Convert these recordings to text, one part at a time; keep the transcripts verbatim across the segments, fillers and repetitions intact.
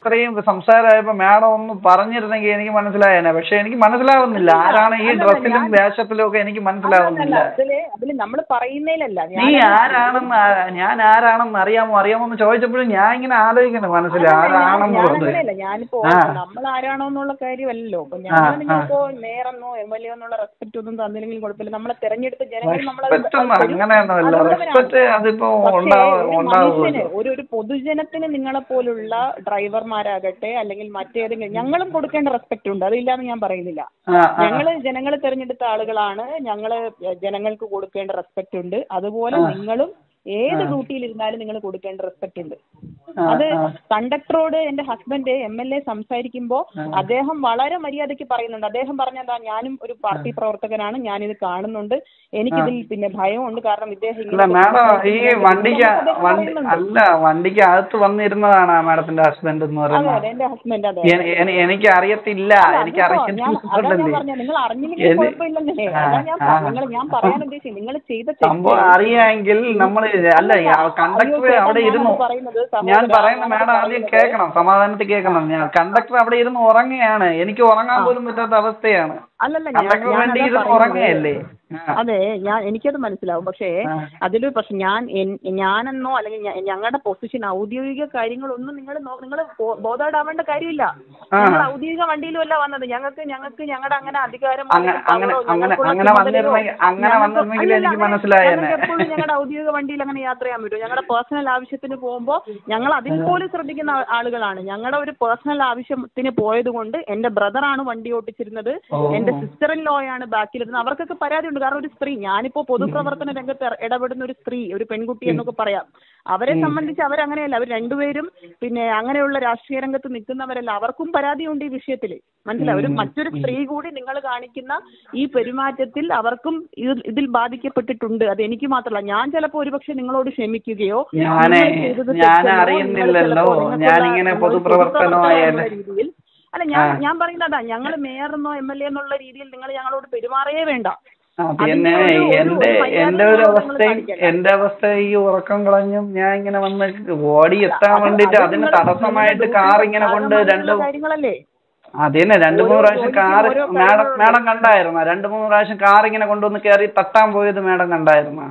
ഇത്രയും സംസാരമായപ്പോ മാഡം ഒന്ന് പറഞ്ഞിരുന്നെങ്കിൽ എനിക്ക് മനസ്സിലായേനെ. പക്ഷെ എനിക്ക് മനസ്സിലാവുന്നില്ല ആരാണ് ഈ ഡ്രസ്സിലും വേഷത്തിലും ഒക്കെ എനിക്ക് മനസ്സിലാവുന്നില്ല. നമ്മൾ പറയുന്നതിലല്ല, നീ ആരാണെന്ന് ഞാൻ ആരാണെന്ന് അറിയാമോ അറിയാമോ എന്ന് ചോദിച്ചപ്പോഴും ഞാൻ ഇങ്ങനെ ആലോചിക്കണം മനസ്സിൽ ആരാണെന്നുള്ളത്. ഞാനിപ്പോ നമ്മൾ ആരാണോ എന്നുള്ള കാര്യമല്ലോ. അപ്പൊ ഞാൻ നിങ്ങളിപ്പോ മേയറെന്നോ എം എൽ എ എന്നുള്ള റെസ്പെക്ട് ഒന്നും തന്നില്ലെങ്കിലും കുഴപ്പമില്ല. നമ്മളെ തെരഞ്ഞെടുത്ത ജനങ്ങൾ അങ്ങനെയൊന്നുമല്ല. റെസ്പെക്ട് അതിപ്പോ മനുഷ്യന് ഒരു ഒരു പൊതുജനത്തിന് നിങ്ങളെ പോലുള്ള ഡ്രൈവർമാരാകട്ടെ അല്ലെങ്കിൽ മറ്റേതെങ്കിലും ഞങ്ങളും കൊടുക്കേണ്ട റെസ്പെക്ട് ഉണ്ട്, അതില്ലാന്ന് ഞാൻ പറയുന്നില്ല. ഞങ്ങള് ജനങ്ങൾ തെരഞ്ഞെടുത്ത ആളുകളാണ്, ഞങ്ങള് ജനങ്ങൾക്ക് കൊടുക്കേണ്ട റെസ്പെക്ട് ഉണ്ട്. അതുപോലെ നിങ്ങളും ഏത് ഡ്യൂട്ടിയിൽ ഇരുന്നാലും നിങ്ങൾ കൊടുക്കേണ്ട റെസ്പെക്ട് ഉണ്ട്. അത് കണ്ടക്ടറോട് എന്റെ ഹസ്ബൻഡ് എം എൽ എ സംസാരിക്കുമ്പോ അദ്ദേഹം വളരെ മര്യാദയ്ക്ക് പറയുന്നുണ്ട്. അദ്ദേഹം പറഞ്ഞതാ, ഞാനും ഒരു പാർട്ടി പ്രവർത്തകനാണ്, ഞാനിത് കാണുന്നുണ്ട്, എനിക്കിതിൽ പിന്നെ ഭയമുണ്ട്, കാരണം ഇദ്ദേഹം ഈ വണ്ടിക്ക് അല്ല വണ്ടിക്ക് അകത്ത് വന്നിരുന്നതാണ് മാഡത്തിന്റെ ഹസ്ബൻഡ് എന്ന് പറയുന്നത്. എന്റെ ഹസ്ബൻഡ് അതെ എനിക്ക് അറിയത്തില്ല, എനിക്ക് നിങ്ങൾ അറിഞ്ഞില്ലെങ്കിൽ കുഴപ്പമില്ലെന്നേ. നിങ്ങൾ ഞാൻ പറയാൻ ഉദ്ദേശിച്ചത് നിങ്ങൾ ചെയ്ത സംഭവം അറിയാമെങ്കിൽ നമ്മൾ അല്ല കണ്ടക്ടർ അവിടെ ഇരുന്നു. ഞാൻ പറയുന്ന മാഡം ആദ്യം കേൾക്കണം, സമാധാനത്തിൽ കേൾക്കണം. ഞാൻ കണ്ടക്ടർ അവിടെ ഇരുന്ന് ഉറങ്ങുകയാണ്, എനിക്ക് ഉറങ്ങാൻ പോലും പറ്റാത്ത അവസ്ഥയാണ്. കണ്ടക്ടർ വേണ്ടി ഇരുന്ന് ഉറങ്ങുകയല്ലേ? അതെ, ഞാൻ എനിക്കത് മനസ്സിലാവും. പക്ഷേ അതിൽ പക്ഷെ ഞാൻ ഞാനെന്നോ അല്ലെങ്കിൽ ഞങ്ങളുടെ പൊസിഷൻ ഔദ്യോഗിക കാര്യങ്ങളൊന്നും നിങ്ങൾ നിങ്ങൾ ബോധേഡാവേണ്ട കാര്യമില്ല. നിങ്ങൾ ഔദ്യോഗിക വണ്ടിയിലുമല്ല വന്നത്. ഞങ്ങൾക്ക് ഞങ്ങൾക്ക് ഞങ്ങളുടെ അങ്ങനെ അധികാരം എപ്പോഴും ഞങ്ങളുടെ ഔദ്യോഗിക വണ്ടിയിൽ അങ്ങനെ യാത്ര ചെയ്യാൻ പറ്റും. ഞങ്ങളുടെ പേഴ്സണൽ ആവശ്യത്തിന് പോകുമ്പോൾ ഞങ്ങൾ അതിൽ പോലും ശ്രദ്ധിക്കുന്ന ആളുകളാണ്. ഞങ്ങളുടെ ഒരു പേഴ്സണൽ ആവശ്യത്തിന് പോയത് കൊണ്ട് എന്റെ ബ്രദറാണ് വണ്ടി ഓട്ടിച്ചിരുന്നത്, എന്റെ സിസ്റ്റർ ഇൻ ലോ ആണ് ബാക്കിലിരുന്നത്. അവർക്കൊക്കെ പരാതി ഉണ്ട്. കാരണം ഒരു സ്ത്രീ, ഞാനിപ്പോ പൊതുപ്രവർത്തന രംഗത്ത് ഇടപെടുന്ന ഒരു സ്ത്രീ, ഒരു പെൺകുട്ടി എന്നൊക്കെ പറയാം. അവരെ സംബന്ധിച്ച് അവരങ്ങനെയല്ല, അവർ രണ്ടുപേരും പിന്നെ അങ്ങനെയുള്ള രാഷ്ട്രീയ രംഗത്ത് നിൽക്കുന്നവരല്ല. അവർക്കും പരാതിയുണ്ട് ഈ വിഷയത്തിൽ. മനസ്സിലായി? ഒരു മറ്റൊരു സ്ത്രീ കൂടി നിങ്ങൾ കാണിക്കുന്ന ഈ പെരുമാറ്റത്തിൽ അവർക്കും ഇതിൽ ബാധിക്കപ്പെട്ടിട്ടുണ്ട്. അത് എനിക്ക് മാത്രമല്ല, ഞാൻ ചിലപ്പോൾ ഒരുപക്ഷെ നിങ്ങളോട് ക്ഷമിക്കുകയോ രീതിയിൽ അല്ല ഞാൻ ഞാൻ പറയുന്നതാ, ഞങ്ങൾ മേയറെന്നോ എം എൽ എ എന്നുള്ള രീതിയിൽ നിങ്ങൾ ഞങ്ങളോട് പെരുമാറേ വേണ്ട. പിന്നെ എന്റെ എന്റെ ഒരു അവസ്ഥയും എന്റെ അവസ്ഥ ഈ ഉറക്കം കളഞ്ഞും ഞാൻ ഇങ്ങനെ വന്ന് ഓടി എത്താൻ വേണ്ടിട്ട് അതിന് തടസ്സമായിട്ട് കാർ ഇങ്ങനെ കൊണ്ട് രണ്ട് കാര്യങ്ങളല്ലേ അതന്നെ രണ്ടു മൂന്ന് പ്രാവശ്യം കാർ മാഡം മാഡം കണ്ടായിരുന്ന രണ്ടു മൂന്ന് പ്രാവശ്യം കാർ ഇങ്ങനെ കൊണ്ടുവന്ന് കയറി തട്ടാൻ പോയത് മാഡം കണ്ടായിരുന്ന?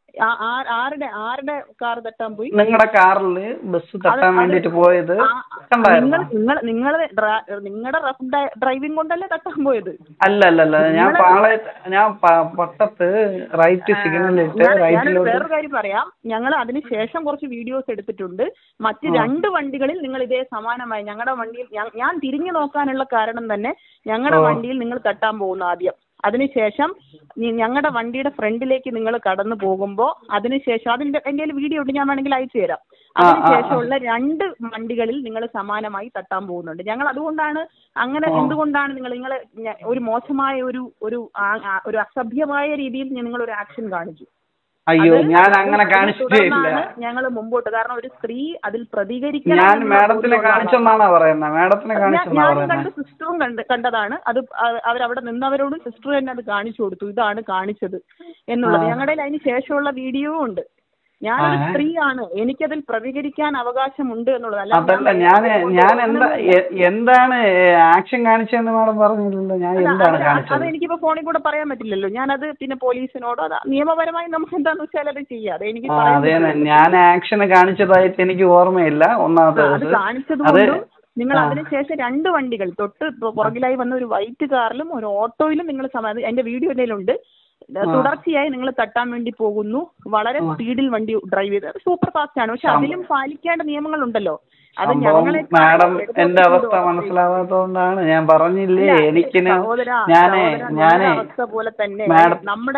ആരുടെ ആരുടെ കാർ തട്ടാൻ പോയി? നിങ്ങളുടെ കാറില് ബസ് തട്ടാൻ വേണ്ടിട്ട് പോയത് കണ്ടായിരുന്നു? നിങ്ങൾ നിങ്ങളുടെ നിങ്ങളുടെ റഫ് ഡ്രൈവിംഗ് കൊണ്ടല്ലേ തട്ടാൻ പോയത്? അല്ല അല്ല അല്ല ഞാൻ പാളയത്ത് ഞാൻ പട്ടത്ത് റൈറ്റ് സിഗ്നലിട്ട് റൈറ്റിലോട്ട്. വേറൊരു കാര്യം പറയാം, ഞങ്ങൾ അതിന് ശേഷം കുറച്ച് വീഡിയോസ് എടുത്തിട്ടുണ്ട്. മറ്റ് രണ്ട് വണ്ടികളിൽ നിങ്ങൾ ഇതേ സമാനമായി ഞങ്ങളുടെ വണ്ടിയിൽ ഞാൻ തിരിഞ്ഞു നോക്കാനുള്ള കാരണം തന്നെ ഞങ്ങളുടെ വണ്ടിയിൽ നിങ്ങൾ തട്ടാൻ പോകുന്നു ആദ്യം. അതിനുശേഷം ഞങ്ങളുടെ വണ്ടിയുടെ ഫ്രണ്ടിലേക്ക് നിങ്ങൾ കടന്നു പോകുമ്പോൾ അതിനുശേഷം അതിന്റെ എൻ്റെ വീഡിയോ ഉണ്ട്, ഞാൻ വേണമെങ്കിൽ അയച്ചു തരാം. അതിനുശേഷമുള്ള രണ്ട് വണ്ടികളിൽ നിങ്ങൾ സമാനമായി തട്ടാൻ പോകുന്നുണ്ട്. ഞങ്ങൾ അതുകൊണ്ടാണ് അങ്ങനെ എന്തുകൊണ്ടാണ് നിങ്ങൾ നിങ്ങൾ ഒരു മോശമായ ഒരു ഒരു ഒരു അസഭ്യമായ രീതിയിൽ നിങ്ങൾ ഒരു ആക്ഷൻ കാണിച്ചു. അയ്യോ ഞാൻ അങ്ങനെ കാണിച്ചിട്ടില്ല. ഞങ്ങൾ മുമ്പോട്ട് കാരണം ഒരു സ്ത്രീ അതിൽ പ്രതികരിക്കാൻ ഞാൻ മാഡത്തിനെ കാണിച്ചെന്നാണോ പറയുന്നത്? മാഡത്തിനെ ഞാനും കണ്ട് സിസ്റ്ററും കണ്ട് കണ്ടതാണ്. അത് അവരവിടെ നിന്നവരോടും സിസ്റ്റർ തന്നെ അത് കാണിച്ചു കൊടുത്തു, ഇതാണ് കാണിച്ചത് എന്നുള്ളത്. ഞങ്ങളുടെ അതിന് ശേഷമുള്ള വീഡിയോ ഉണ്ട്. ഞാനൊരു സ്ത്രീയാണ്, എനിക്കതിൽ പ്രതികരിക്കാൻ അവകാശമുണ്ട് എന്നുള്ളത്. അതല്ല ഞാൻ ഞാൻ എന്താ എന്താണ് ആക്ഷൻ കാണിച്ചതെന്ന് മാഡം പറഞ്ഞില്ലല്ലോ. ഞാൻ എന്താണ് കാണിച്ചത്? അത് എനിക്കിപ്പോ ഫോണിൽ കൂടെ പറയാൻ പറ്റില്ലല്ലോ. ഞാനത് പിന്നെ പോലീസിനോടോ അത് നിയമപരമായി നമുക്ക് എന്താന്ന് വെച്ചാൽ അത് ചെയ്യാം. അത് എനിക്ക് അതെ ഞാൻ ആക്ഷൻ കാണിച്ചതായിട്ട് എനിക്ക് ഓർമ്മയില്ല. ഒന്നാമത്തെ അത് കാണിച്ചത് കൊണ്ടും നിങ്ങൾ അതിനുശേഷം രണ്ട് വണ്ടികൾ തൊട്ട് പുറകിലായി വന്ന ഒരു വൈറ്റ് കാറിലും ഒരു ഓട്ടോയിലും നിങ്ങൾ സമാധാനം എന്റെ വീഡിയോ എന്തെങ്കിലുണ്ട് തുടർച്ചയായി നിങ്ങൾ തട്ടാൻ വേണ്ടി പോകുന്നു. വളരെ സ്പീഡിൽ വണ്ടി ഡ്രൈവ് ചെയ്ത് സൂപ്പർ ഫാസ്റ്റ് ആണ്. പക്ഷെ അതിലും പാലിക്കേണ്ട നിയമങ്ങളുണ്ടല്ലോ. അത് ഞങ്ങളെ മാഡം എന്റെ അവസ്ഥ മനസ്സിലാവാത്തതുകൊണ്ടാണ് ഞാൻ പറഞ്ഞില്ലേ. എനിക്ക് ഞാനേ ഞാനേ പോലെ തന്നെ നമ്മുടെ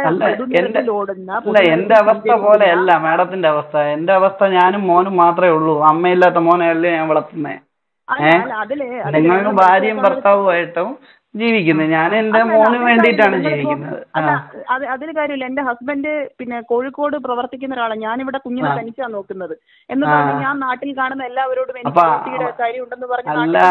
അല്ല എന്റെ അവസ്ഥ പോലെ അല്ല മാഡത്തിന്റെ അവസ്ഥ. എന്റെ അവസ്ഥ ഞാനും മോനും മാത്രമേ ഉള്ളൂ. അമ്മയില്ലാത്ത മോനെയല്ലേ ഞാൻ വളർത്തുന്നേ. ഏഹ് നിങ്ങൾക്ക് ഭാര്യയും ഭർത്താവുമായിട്ടും ജീവിക്കുന്നത്, ഞാൻ എന്റെ മോന് വേണ്ടിയിട്ടാണ് ജീവിക്കുന്നത്. അതിന് കാര്യമില്ല. എന്റെ ഹസ്ബൻഡ് പിന്നെ കോഴിക്കോട് പ്രവർത്തിക്കുന്ന ഒരാളാണ്. ഞാനിവിടെ കുഞ്ഞിനെ തനിച്ചാണ് നോക്കുന്നത് എന്ന് പറഞ്ഞ് ഞാൻ നാട്ടിൽ കാണുന്ന എല്ലാവരോടും എനിക്ക് കാര്യം ഉണ്ടെന്ന് പറഞ്ഞു.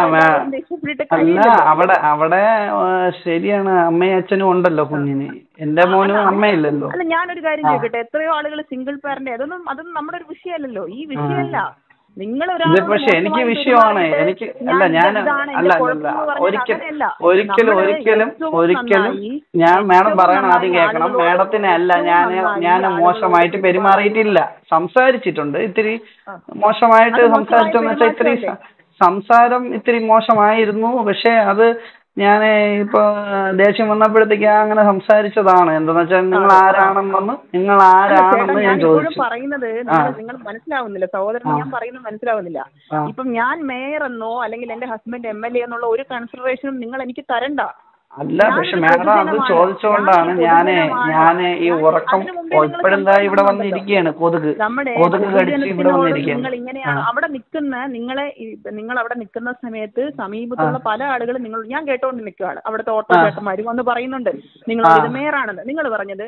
അല്ല അവിടെ അവിടെ ശരിയാണ്, അമ്മയും അച്ഛനും ഉണ്ടല്ലോ കുഞ്ഞിന്. എന്റെ മോനും അമ്മയില്ലല്ലോ. അല്ല ഞാനൊരു കാര്യം ചോദിക്കട്ടെ, എത്രയോ ആളുകൾ സിംഗിൾ പാരന്റ്, അതൊന്നും അതൊന്നും നമ്മുടെ ഒരു വിഷയമല്ലല്ലോ. ഈ വിഷയമല്ല നിങ്ങൾ പക്ഷെ എനിക്ക് വിഷയമാണ് എനിക്ക് അല്ല ഞാൻ അല്ല അല്ല ഒരിക്കലും ഒരിക്കലും ഒരിക്കലും ഒരിക്കലും ഞാൻ മാഡം പറയണ ആദ്യം കേൾക്കണം. മാഡത്തിനെ അല്ല ഞാൻ ഞാൻ മോശമായിട്ട് പെരുമാറിയിട്ടില്ല, സംസാരിച്ചിട്ടുണ്ട് ഇത്തിരി മോശമായിട്ട് സംസാരിച്ചെന്ന് വെച്ചാൽ ഇത്തിരി സംസാരം ഇത്തിരി മോശമായിരുന്നു. പക്ഷെ അത് ഞാൻ ഇപ്പൊ ദേഷ്യം വന്നപ്പോഴത്തേക്ക് അങ്ങനെ സംസാരിച്ചതാണ്. എന്താന്ന് വെച്ചാൽ നിങ്ങൾ ആരാണെന്ന് നിങ്ങൾ ആരാണെന്ന് ഞാൻ ചോദിച്ചു. പറയുന്നത് നിങ്ങൾ മനസ്സിലാവുന്നില്ല സഹോദരൻ, ഞാൻ പറയുന്നത് മനസ്സിലാവുന്നില്ല. ഇപ്പം ഞാൻ മേയർ എന്നോ അല്ലെങ്കിൽ എന്റെ ഹസ്ബൻഡ് എം എൽ എ എന്നുള്ള ഒരു കൺസിഡറേഷനും നിങ്ങൾ എനിക്ക് തരണ്ട. അല്ല പക്ഷെ മാഡം അത് ചോദിച്ചുകൊണ്ടാണ് ഞാന് ഞാന് ഈ ഉറക്കം ഇപ്പോഴെന്താ ഇവിടെ വന്നിരിക്കുകയാണ്. കൊതുക് കൊതുക് കടിച്ച് ഇവിടെ വന്നിരിക്കുകയാണ്. നിങ്ങൾ ഇങ്ങനെയാണ് അവിടെ നിൽക്കുന്ന നിങ്ങളെ നിങ്ങൾ അവിടെ നിൽക്കുന്ന സമയത്ത് സമീപത്തുള്ള പല ആളുകളും നിങ്ങൾ ഞാൻ കേട്ടോണ്ട് നിൽക്കുകയാണ്. അവിടുത്തെ ഓട്ടോ ചേട്ടന്മാരും വന്ന് പറയുന്നുണ്ട് നിങ്ങൾ ഇത് മേയറാണെന്ന്. നിങ്ങൾ പറഞ്ഞത്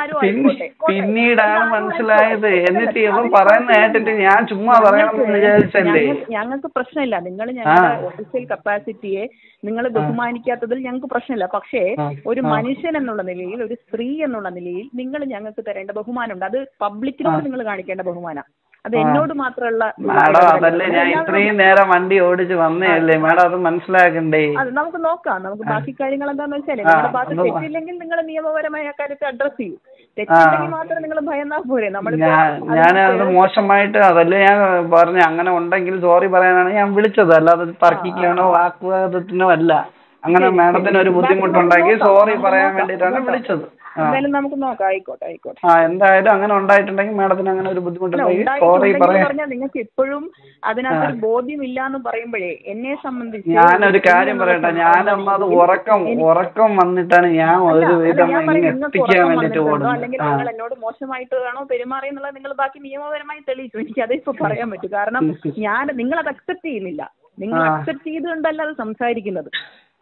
പിന്നീടാണ് മനസ്സിലായത്. എന്നിട്ട് ഇവൻ പറയുന്ന കേട്ടിട്ട് ഞാൻ ചുമ്മാ പറയണമെന്ന് വിചാരിച്ചല്ലേ. ഞങ്ങൾക്ക് പ്രശ്നമില്ല, നിങ്ങൾ ഞങ്ങളുടെ ഒഫീഷ്യൽ കപ്പാസിറ്റിയെ നിങ്ങൾ ബഹുമാനിക്കാത്തതിൽ ഞങ്ങൾക്ക് പ്രശ്നമില്ല. പക്ഷേ ഒരു മനുഷ്യൻ എന്നുള്ള നിലയിൽ, ഒരു സ്ത്രീ എന്നുള്ള നിലയിൽ നിങ്ങൾ ഞങ്ങൾക്ക് തരേണ്ട ബഹുമാനമുണ്ട്. അത് പബ്ലിക്കിനോട് നിങ്ങൾ കാണിക്കേണ്ട ബഹുമാനം. അത് എന്നോട് മാത്രമുള്ള മാഡം അതല്ലേ ഞാൻ ഇത്രയും നേരം വണ്ടി ഓടിച്ച് വന്നേയല്ലേ മാഡം, അത് മനസ്സിലാക്കണ്ടേ. അത് നമുക്ക് നോക്കാം. നമുക്ക് ബാക്കി കാര്യങ്ങൾ എന്താന്ന് വെച്ചാല് നിങ്ങളുടെ ഭാഗത്ത് തെറ്റില്ലെങ്കിൽ നിങ്ങൾ നിയമപരമായ കാര്യത്തെ അഡ്രസ് ചെയ്യും. തെറ്റില്ലെങ്കിൽ മാത്രം നിങ്ങൾ ഭയന്നാ പോരെ. നമ്മൾ ഞാൻ അത് മോശമായിട്ട് അതല്ലേ ഞാൻ പറഞ്ഞു. അങ്ങനെ ഉണ്ടെങ്കിൽ സോറി പറയാനാണ് ഞാൻ വിളിച്ചത്, അല്ലാതെ തർക്കിക്കാനോ വാക്കുവാദത്തിനോ അല്ല. അങ്ങനെ മാഡത്തിന് ഒരു ബുദ്ധിമുട്ടുണ്ടെങ്കിൽ സോറി പറയാൻ വേണ്ടിയിട്ടാണ് വിളിച്ചത്. എന്തായാലും നമുക്ക് നോക്കാം. ആയിക്കോട്ടെ ആയിക്കോട്ടെ. ആ എന്തായാലും അങ്ങനെ ഉണ്ടായിട്ടുണ്ടെങ്കിൽ മാഡത്തിന് അങ്ങനെ ഒരു ബുദ്ധിമുട്ടുണ്ടെങ്കിൽ സോറി പറയാൻ. നിങ്ങൾക്ക് ഇപ്പോഴും അതിനകത്തൊരു ബോധ്യമില്ല എന്ന് പറയുമ്പോഴേ എന്നെ സംബന്ധിച്ച് ഞാനൊരു കാര്യം പറയട്ടെ. ഞാനൊന്നത് ഉറക്കം ഉറക്കം വന്നിട്ടാണ് ഞാൻ ഒരു വിധം എത്തിക്കാൻ വേണ്ടിട്ട് ഓടുന്നത്. അല്ലെങ്കിൽ നിങ്ങൾ എന്നോട് മോശമായിട്ടാണോ പെരുമാറിയെന്നുള്ളത് നിങ്ങൾ ബാക്കി നിയമപരമായി തെളിയിച്ചു. എനിക്ക് അതേ ഇപ്പൊ പറയാൻ പറ്റും. കാരണം ഞാൻ നിങ്ങൾ അത് അക്സെപ്റ്റ് ചെയ്യുന്നില്ല. നിങ്ങൾ അക്സെപ്റ്റ് ചെയ്തുകൊണ്ടല്ല അത് സംസാരിക്കുന്നത്.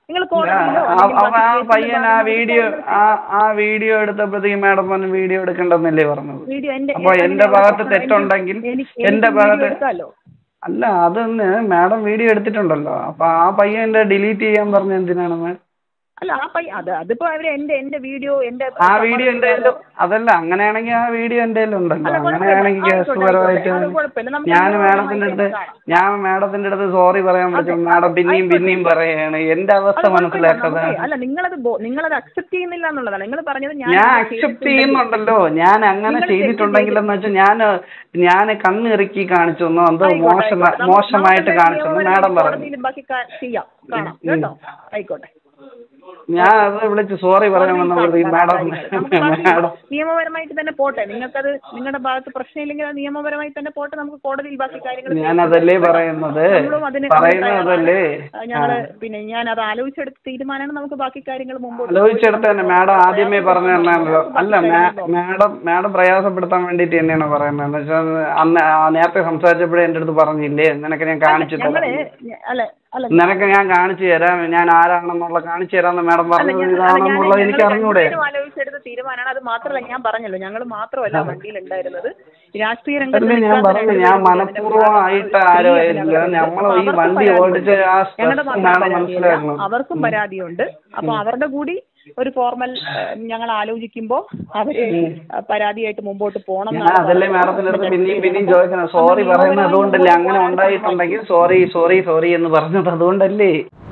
പയ്യൻ ആ വീഡിയോ ആ ആ വീഡിയോ എടുത്തപ്പോഴത്തേക്ക് മാഡം പറഞ്ഞു വീഡിയോ എടുക്കണ്ടെന്നല്ലേ പറഞ്ഞത്. അപ്പൊ എന്റെ ഭാഗത്ത് തെറ്റുണ്ടെങ്കിൽ എന്റെ ഭാഗത്ത് അല്ല അതൊന്ന് മാഡം വീഡിയോ എടുത്തിട്ടുണ്ടല്ലോ. അപ്പൊ ആ പയ്യന്റെ ഡിലീറ്റ് ചെയ്യാൻ പറഞ്ഞ എന്തിനാണ് മാഡം? അല്ല ആ പയ്യ അത് അതിപ്പോ അവര് എന്റെ എന്റെ വീഡിയോ എന്റെ ആ വീഡിയോ എന്റെ അതല്ല അങ്ങനെയാണെങ്കിൽ ആ വീഡിയോ എന്റെ ഉണ്ടല്ലോ. അങ്ങനെയാണെങ്കിൽ കേസുപരമായിട്ട് ഞാൻ മാഡത്തിന്റെ അടുത്ത് ഞാൻ മാഡത്തിന്റെ അടുത്ത് സോറി പറയാൻ പറ്റും. മാഡം പിന്നെയും പിന്നെയും പറയാണ്. എന്റെ അവസ്ഥ മനസ്സിലാക്കാതെ അല്ല നിങ്ങളത് നിങ്ങളത് അക്സെപ്റ്റ് ചെയ്യുന്നില്ല എന്നുള്ളതാണ് നിങ്ങൾ പറഞ്ഞത്. ഞാൻ അക്സെപ്റ്റ് ചെയ്യുന്നുണ്ടല്ലോ. ഞാൻ അങ്ങനെ ചെയ്തിട്ടുണ്ടെങ്കിൽ എന്ന് വെച്ചാൽ ഞാൻ ഞാൻ കണ്ണിറുക്കി കാണിച്ചെന്നോ എന്തോ മോശം മോശമായിട്ട് കാണിച്ചെന്ന് മാഡം പറഞ്ഞു. ബാക്കി ചെയ്യാം കാണാം കേട്ടോ. ആയിക്കോട്ടെ. ഞാൻ അത് വിളിച്ച് സോറി പറയാൻ വന്നപ്പോഴത്തേക്ക് മാഡം മാഡം നിയമപരമായിട്ട് തന്നെ പോട്ടെ. നിങ്ങൾക്കത് നിങ്ങളുടെ ഭാഗത്ത് പ്രശ്നമില്ലെങ്കിൽ അത് നിയമപരമായി തന്നെ പോട്ടെ. നമുക്ക് കോടതിയിൽ ബാക്കി കാര്യങ്ങൾ ഞാൻ അതല്ലേ പറയുന്നത് പറയുന്നതല്ലേ ഞങ്ങള് പിന്നെ ഞാൻ അത് ആലോചിച്ചെടുത്ത തീരുമാനമാണ്. നമുക്ക് ബാക്കി കാര്യങ്ങൾ മുമ്പ് ആലോചിച്ചെടുത്ത് തന്നെ മാഡം ആദ്യമേ പറഞ്ഞു തന്നാണല്ലോ. അല്ല മാഡം മാഡം പ്രയാസപ്പെടുത്താൻ വേണ്ടിട്ട് തന്നെയാണ് പറയുന്നത്. എന്ന് വെച്ചാൽ അന്ന് നേരത്തെ സംസാരിച്ചപ്പോഴേ എന്റെ അടുത്ത് പറഞ്ഞില്ലേ നിനക്ക് ഞാൻ കാണിച്ചു തരാം, നിനക്ക് ഞാൻ കാണിച്ചു തരാം, ഞാൻ ആരാണെന്നുള്ള കാണിച്ചു തരാമെന്ന് മാഡം പറഞ്ഞത് എനിക്ക് അറിഞ്ഞൂടെ. ആലോചിച്ചെടുത്ത തീരുമാനമാണ്. അത് മാത്രമല്ല ഞാൻ പറഞ്ഞല്ലോ ഞങ്ങൾ മാത്രമല്ല വണ്ടിയിൽ ഉണ്ടായിരുന്നത്. രാഷ്ട്രീയ രംഗത്ത് ഞാൻ പറഞ്ഞു ഞാൻ മനഃപൂർവ്വമായിട്ട് ആരോ ആയില്ല. നമ്മൾ ഈ വണ്ടി ഓടിച്ച മനസ്സിലാക്കണം. അവർക്കും പരാതിയുണ്ട്. അപ്പൊ അവരുടെ കൂടി ഒരു ഫോർമൽ ഞങ്ങൾ ആലോചിക്കുമ്പോ അവര് പരാതിയായിട്ട് മുമ്പോട്ട് പോകണം. അതല്ലേ മാഡത്തിന്റെ അടുത്ത് പിന്നെയും പിന്നെയും ചോദിക്കണം. സോറി പറയുന്നത് അതുകൊണ്ടല്ലേ. അങ്ങനെ ഉണ്ടായിട്ടുണ്ടെങ്കിൽ സോറി സോറി സോറി എന്ന് പറഞ്ഞത് അതുകൊണ്ടല്ലേ.